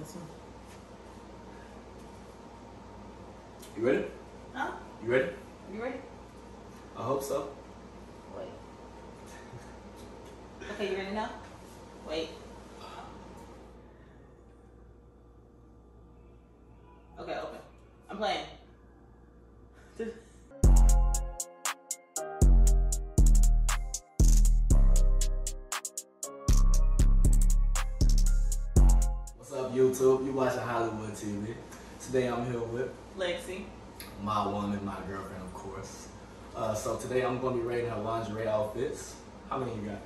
this one. You ready? Huh? You ready? You ready? I hope so. Wait. Okay, you ready now? Wait. Okay, open. I'm playing. What's up, YouTube? You watching Hollywood TV. Today I'm here with Lexi. my woman, my girlfriend, of course. So today I'm going to be rating her lingerie outfits. How many you got?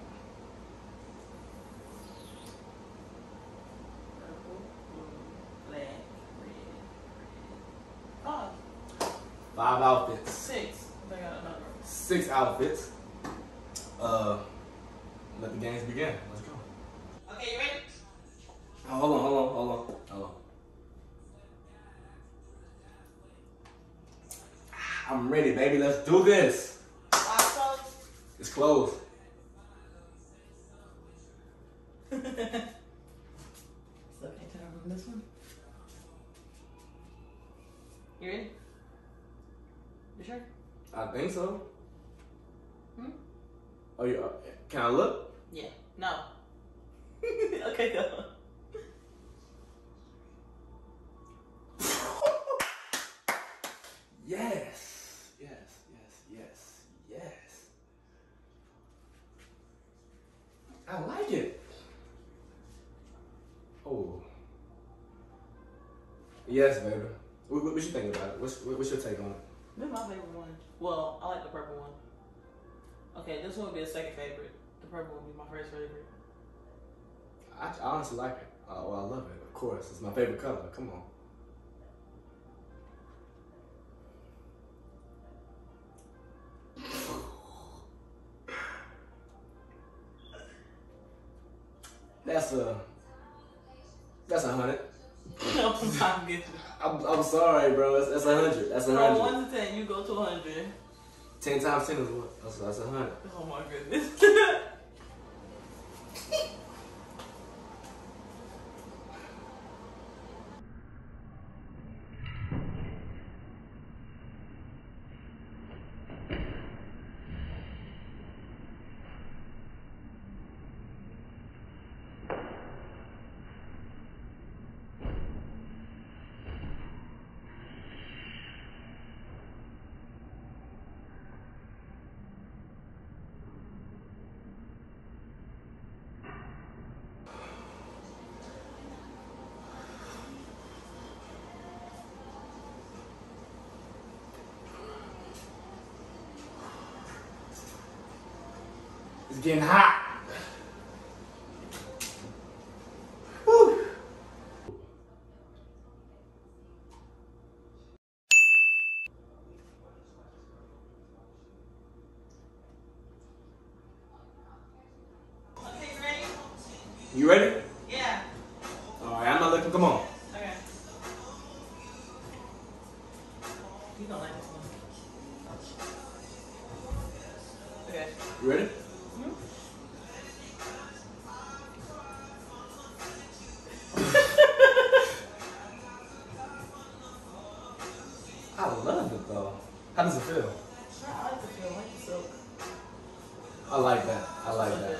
Purple, blue, black, red. 5 outfits. 6. I got another. 6 outfits. Let the games begin. Let's go. Okay, you ready? Oh, hold on. I'm ready, baby. Let's do this. Eyes closed. It's closed. So, can I turn on this one? You ready? You sure? I think so. Hmm? Oh, you? Can I look? Yeah. No. Okay, go. Yes. I like it. Oh. Yes, baby. What you think about it? What's your take on it? This is my favorite one. Well, I like the purple one. Okay, this one would be a second favorite. The purple would be my first favorite. I honestly like it. Well, I love it. Of course, it's my favorite color. Come on. That's 100. No, I'm getting. I'm sorry, bro. That's 100. That's 100. From 1 to 10, you go to 100. 10 times 10 is what? That's 100. Oh my goodness. It's getting hot. Woo. Okay, you ready? You ready? Yeah. All right, I'm not looking. Come on. Okay. You don't like this one. Okay. You ready? Hmm? I love it though. How does it feel? I like the feel, I like the silk. I like that. I like that.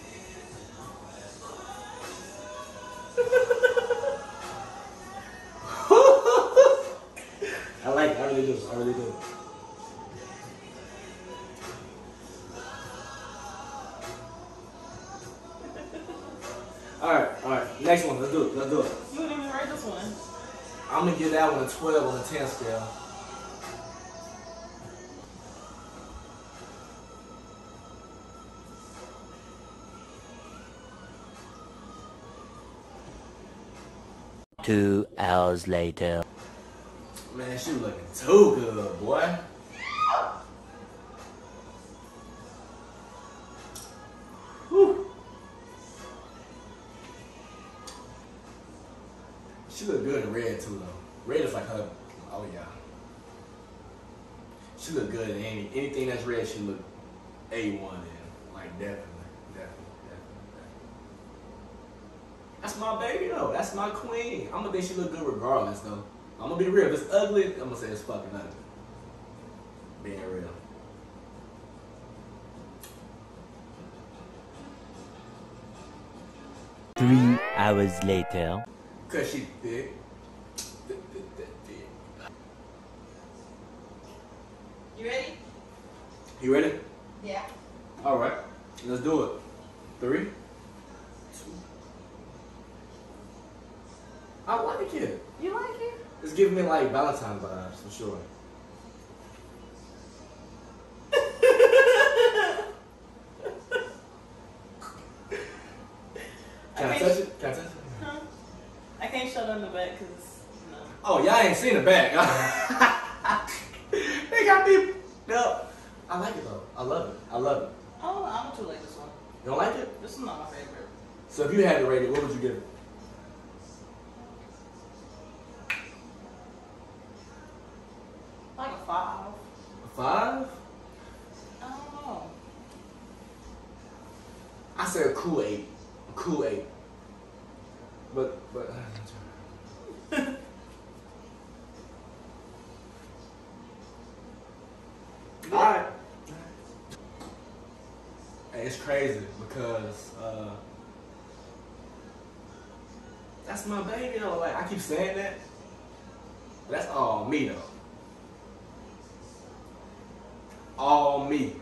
I like it. I really do. I really do. All right. Next one. Let's do it. You didn't even write this one. I'm gonna give that one a 12 on a 10 scale. Two hours later. Man, she looking too good, boy. Whew. She look good in red too, though. Red is like her. Oh yeah. She look good in anything that's red. She look A1 in, like definitely. That's my baby though. That's my queen. I'm gonna think she look good regardless though. I'm gonna be real. If it's ugly, I'm gonna say it's fucking ugly. Being real. Three hours later. Cause she thick. You ready? You ready? Yeah. All right. Let's do it. 3, 2. I like it. You like it? It's giving me like Valentine's vibes for sure. Can I touch it? Can I touch it? Huh? I can't show them the back because, no. Oh, y'all ain't seen the back. They got me. No. I like it though. I love it. I love it. Oh, I'm not too like this one. You don't like it? This is not my favorite. So if you had to rate it, what would you give it? Like a 5. A 5? I don't know. I said a cool 8. A cool 8. But alright. Hey, it's crazy because that's my baby though. Like I keep saying that. But that's all me though. All me.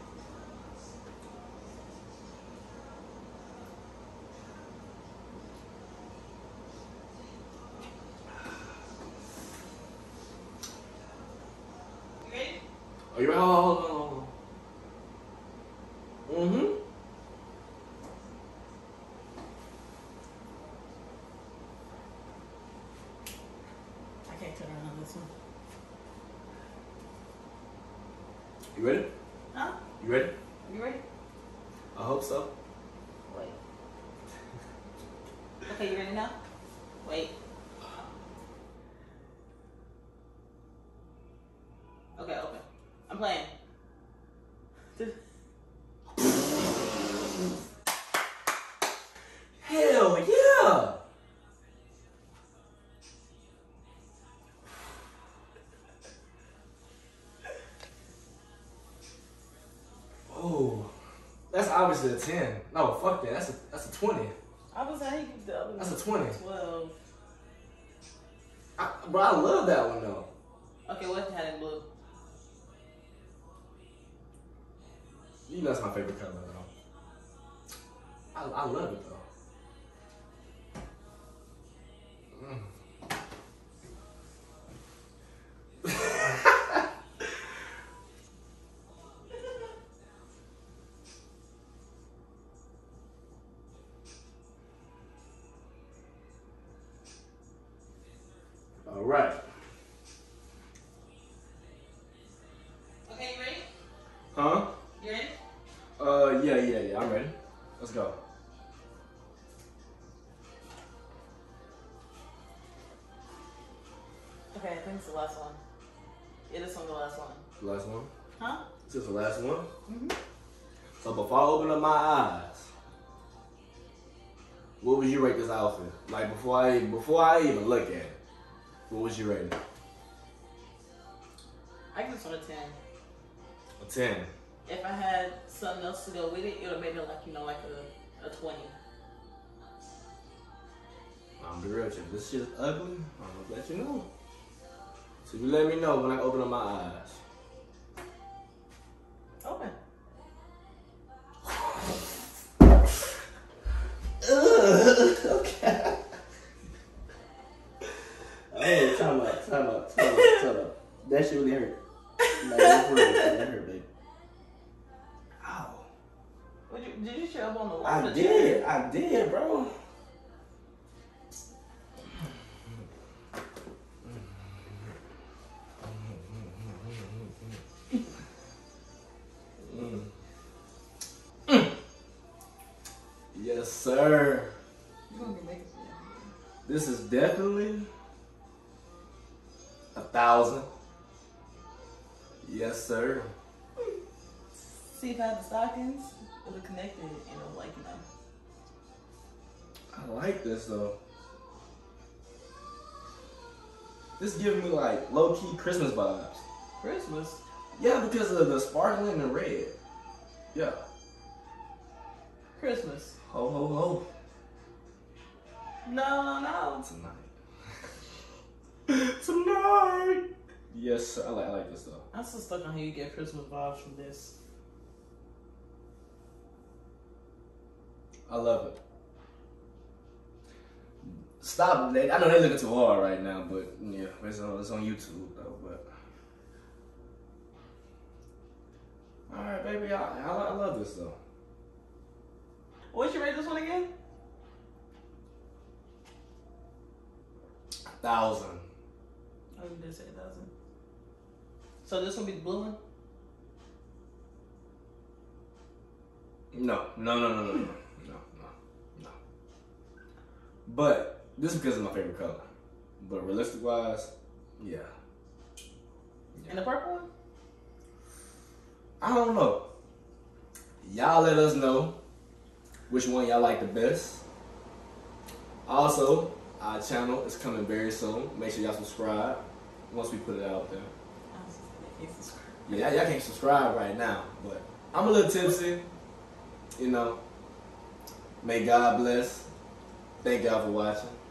You ready? Are you ready? Hold on. Mm-hmm. I can't turn around on this one. You ready? Huh? You ready? You ready? I hope so. Wait. Okay, you ready now? Wait. Okay, open. I'm playing. Hell yeah! Oh, that's obviously a 10. No, fuck that. That's a 20. I was saying the other one. That's a 20. 12. Bro, I love that one though. Okay, what if it had in blue? You know that's my favorite color though. I love it though. All right. Okay, you ready? Huh? You ready? Yeah. I'm ready. Let's go. Okay, I think it's the last one. Yeah, this one's the last one. The last one. Huh? This is the last one. Mm-hmm. So before I open up my eyes, what would you rate this outfit? Like before I even look at it, what would you rate it? I give this one a 10. A 10. If I had something else to go with it, it would have made it like, like a 20. I'm be real with you. If this shit is ugly, I'm gonna let you know. So you let me know when I open up my eyes. Open. Okay. Hey, time out. That shit really hurt. Like, that hurt, baby. Ow. Did you shove on the wall? I did, bro. Yes, sir. You gonna get makeup? This is definitely 1,000. Yes, sir. See if I have the stockings, it'll connect it and it'll I like this though. This giving me like low key Christmas vibes. Christmas. Yeah, because of the sparkling and red. Yeah. Christmas. Ho ho ho. No. Tonight. Tonight. Yes, sir. I like this though. I'm still stuck on how you get Christmas vibes from this. I love it. Stop. I know they're looking too hard right now, but yeah, it's on YouTube though. But all right, baby, I love this though. What'd you rate this one again? 1,000. Oh, you did say 1,000. So this one be the blue one? No. But this is because it's my favorite color. But realistic wise, yeah. And the purple one? I don't know. Y'all let us know which one y'all like the best. Also, our channel is coming very soon. Make sure y'all subscribe once we put it out there. Yeah, y'all can't subscribe right now, but I'm a little tipsy. You know. May God bless. Thank y'all for watching.